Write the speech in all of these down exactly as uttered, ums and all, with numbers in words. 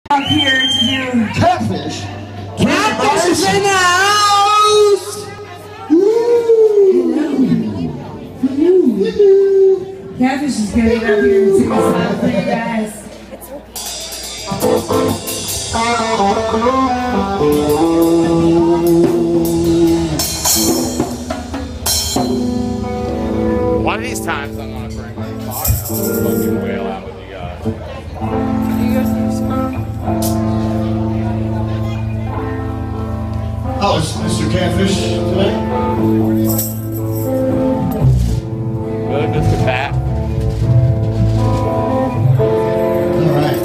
Up here to do Catfish. Catfish is in the house. Hello. Hello. Catfish is getting up here to do something for you guys. One of these times I'm gonna bring my car out and fucking wail out with you guys. You guys need to smoke? Oh, is Mister Catfish today? Really, Mister Pat? All right.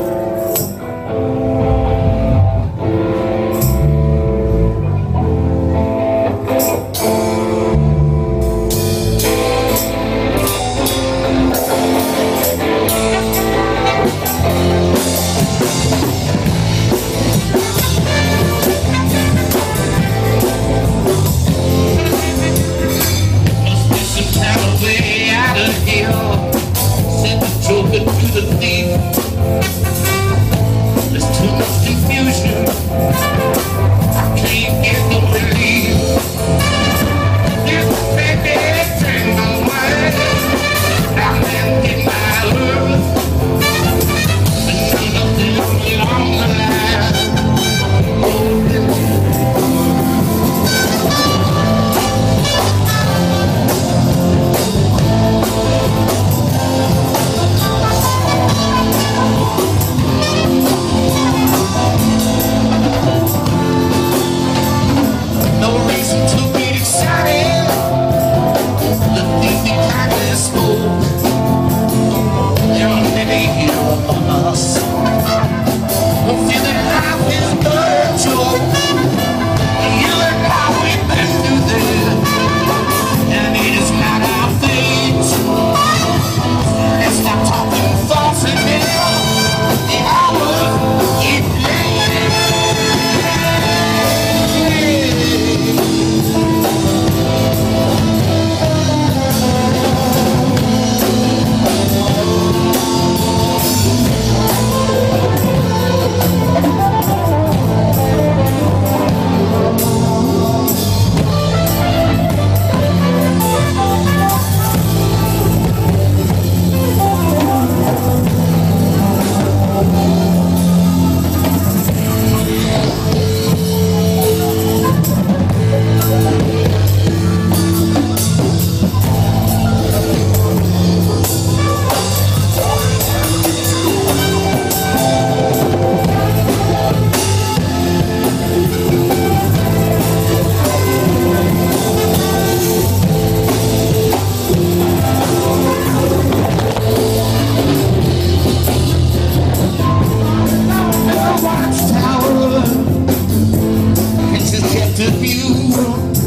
Watchtower, it's just kept a view.